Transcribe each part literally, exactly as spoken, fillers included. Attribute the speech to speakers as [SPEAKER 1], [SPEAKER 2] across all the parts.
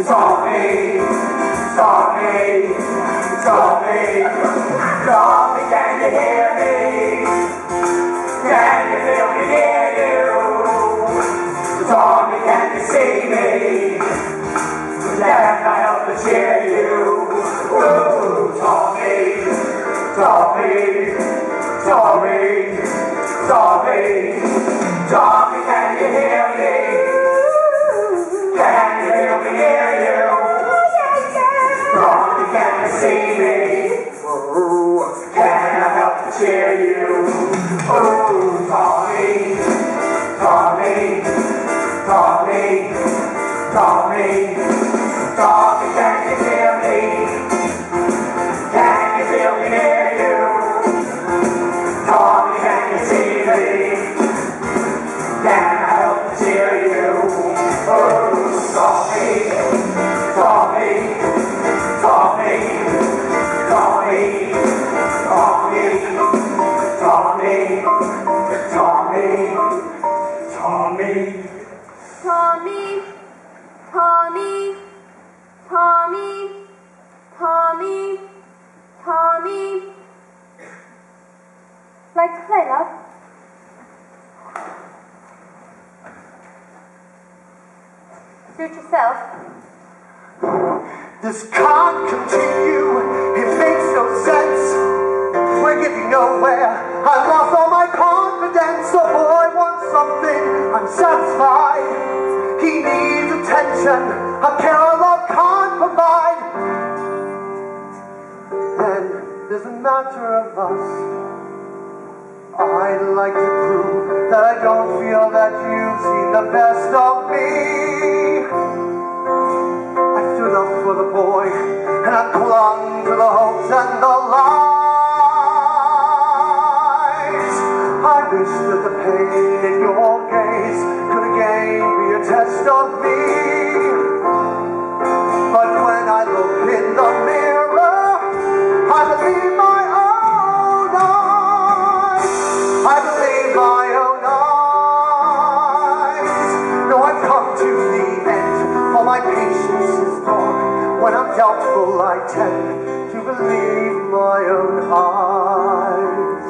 [SPEAKER 1] Tommy, Tommy, Tommy, Tommy, can you hear me? Can you feel me near you? Tommy, can you see me? Can I help to cheer you? Ooh, Tommy, Tommy, Tommy, Tommy, Tommy, can you hear me? Can you feel me near you? Tommy, can you see me? Ooh, can I help to cheer you? Ooh, Tommy, Tommy, Tommy, Tommy, Tommy, can you hear me? Can you feel me near you? Tommy, can you see me? Can I help to cheer you? Oh, Tommy, Tommy, Tommy, Tommy, Tommy, Tommy, Tommy, Tommy,
[SPEAKER 2] Tommy, Tommy, Tommy, Tommy, Tommy. Like to play, love? Suit yourself.
[SPEAKER 3] This can't continue, it makes no sense. We're getting nowhere, I've lost all my confidence. The boy wants something unsatisfied. He needs attention, a care or love can't provide. And there's a matter of us. I'd like to prove that I don't feel that you've seen the best of me. I stood up for the boy, and I clung to the hopes and the lies. I wish that the pain in your gaze could again be a test of me. But when I look in the mirror, I believe my own eyes. I believe my own eyes. No, I've come to the end, for my patience is gone. When I'm doubtful, I tend to believe my own eyes.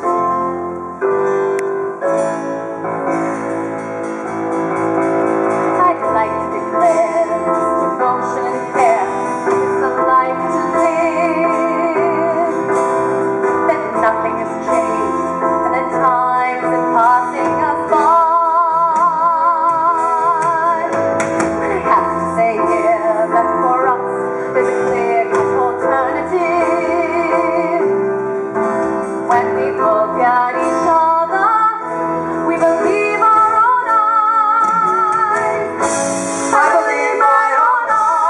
[SPEAKER 2] I'd like to declare devotion and care is the life to live. That nothing has changed, and that time isn't passing us by. I have to say here that for us there's a clear-cut alternative. When we look at each other, we believe our own eyes. I believe my own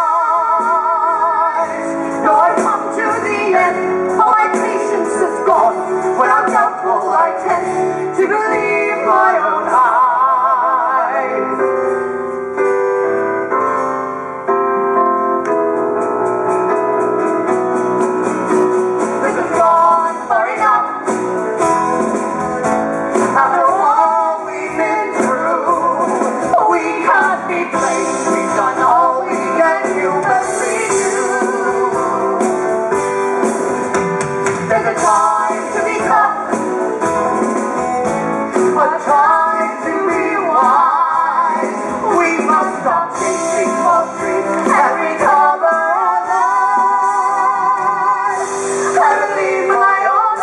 [SPEAKER 2] eyes. No, I've come to the end, all my patience is gone. When I'm doubtful, I tend to believe my own eyes. This has gone far enough. After all we've been through, we can't be blamed. We've done all we can humanly do. There's a time to be tough, a time to be wise. We must stop chasing for dreams and recover our lives. I believe my own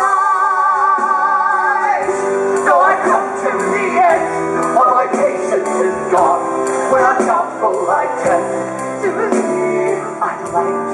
[SPEAKER 2] eyes. So I come to the end, all my patience is gone. When I'm doubtful, I tend to believe I'd like to